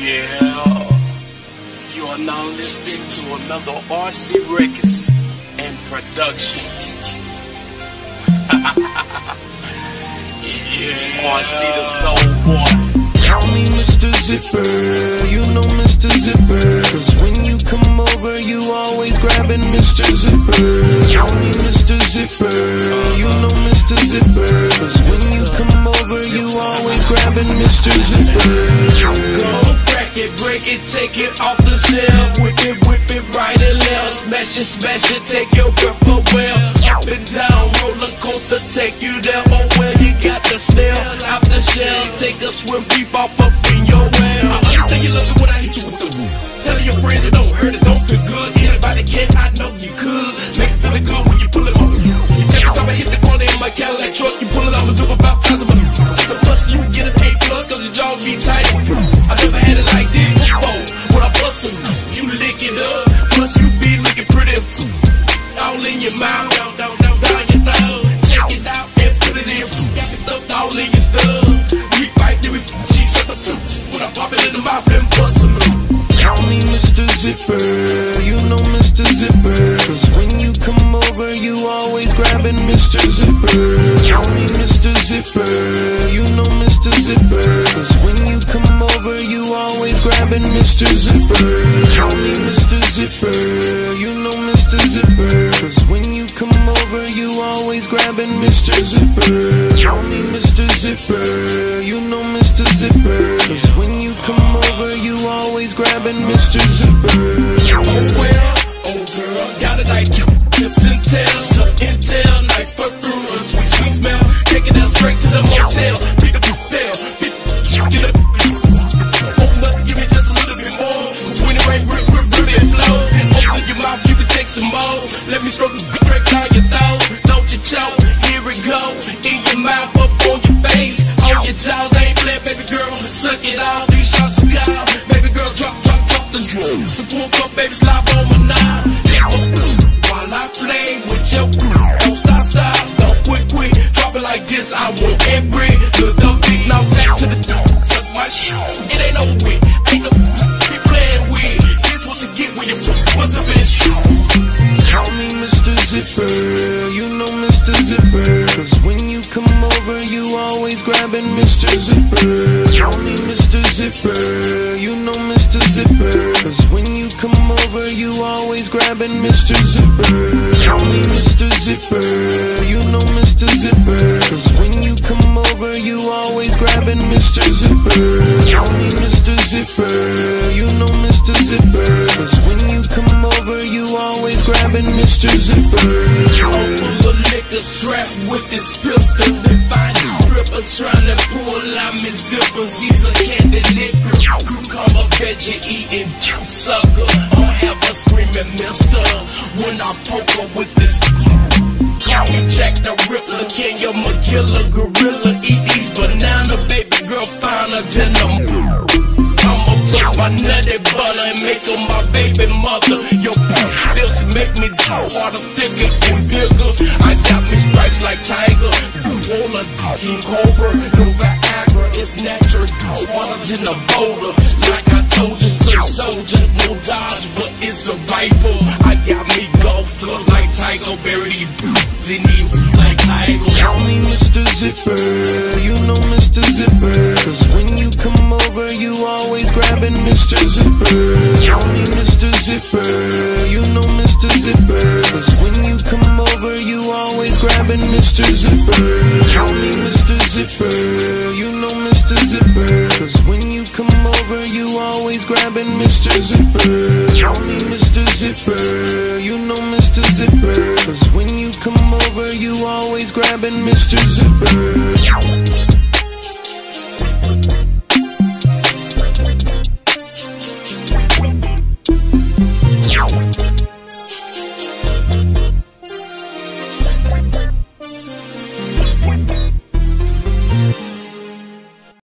Yeah, you are now listening to another RC Records and production. Yeah, RC the Soul Boy. Call me Mr. Zipper, you know Mr. Zipper, cause when you come over you always grabbing Mr. Zipper. Call me Mr. Zipper, you know Mr. Zipper, cause when you come over you always grabbing Mr. Zipper. Go crack it, break it, take it off the shelf, whip it right and left, smash it, take your grip well, up and down, roller coaster, take you there, oh well, you got the snail, out the shell, take a swim, deep off up in your well. I understand you love it when I hit you with the woo. Telling your friends it don't hurt, it don't feel good. Anybody can, I know you could. Make it feel good when you pull it off. Every time I hit the corner in my Cadillac truck, you pull it off as if about time. That's a plus, you get an A+, cause your jaw be tight. I never had it like this before. When I bust it, you lick it up. Plus you be looking pretty all in your mouth, down your throat. Check it out and put it in. Got me stuffed all in your stuff. We fight, then we cheese up the when I pop it in the mouth and bust it. Call me Mr. Zipper, you know Mr. Zipper, cause when you come over you always grabbing Mr. Zipper. Call me Mr. Zipper, you know Mr. Zipper, cause when you come over you always grabbing Mr. Zipper. Call me Mr. Zipper, you know Mr. Zipper, cause when you come over you always grabbing Mr. Zipper. Call me Mr. Zipper, you know Mr. Zipper, cause when you come over you always grabbing Mr. Zipper. Oh well, oh girl, got it like tips and tails, some intel, nice perfume, sweet smell. Take it down straight to the motel. Pick up the bell, get up. Open up, give me just a little bit more. When it rain, really it flows. Open your mouth, you can take some more. Let me stroke the break down your throat. Don't you choke? Here it go. In your mouth, up on your face, on your jaws. I ain't playing, baby girl. Suck it out. These shots are cow. Baby girl, drop the drum. Support up, baby, slide on my knob. While I play with your crew, don't stop, don't quit. Drop it like this, I want every little big. Now back to the door. Suck my shit. It ain't no win. Ain't no be playing with. This what you get when you bust up in shit. Call me Mr. Zipper, you know Mr. Zipper, cause when you come over you always grabbing Mr. Zipper. Call me Mr. Zipper, you know Mr. Zipper, cause when you come over you always grabbing Mr. Zipper. Call me Mr. Zipper, you know Mr. Zipper, cause when you come over you always grabbing Mr. Zipper. Call me Mr. Zipper, you know Mr. Zipper, cause when you come over you always grabbing Mr. Zipper. I'm full of liquor strapped with this pistol. They find strippers trying to pull out me zippers. He's a candy liquor. Cucumber veggie eating sucker. I'll have a screaming mister when I poke her with this. Call me Jack the Ripper, King of my killer gorilla. Eat these banana, baby girl finer than a. I'ma bust my nutty butter and make her my baby mother. Your lips make me water thicker and bigger. I got me stripes like Tiger, Roller, King Cobra, no Viagra. It's natural, water than a boulder. Like I told you, sir, soldier, no dodge, but it's a viper. I got me golf club like Tiger, buried these boots in these like Tiger. Call me Mr. Zipper, you know Mr. Zipper, cause when you come over you always grabbing Mr. Zipper. Call me Mr. Zipper, you know Mr. Zipper, cause when you come over you always grabbing Mr. Zipper. Call me Mr. Zipper, you know Mr. Zipper, cause when you come over you always grabbing Mr. Zipper. Call me Mr. Zipper, you know Mr. Zipper, cause when you come over you always grabbing Mr. Zipper.